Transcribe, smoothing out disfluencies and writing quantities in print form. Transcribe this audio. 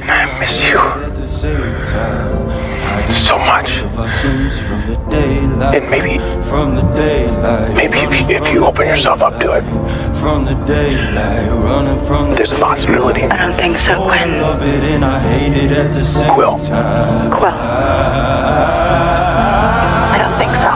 And I miss you so much. And maybe if you open yourself up to it, there's a possibility. I don't think so, Quinn. Quill. Quill. I don't think so.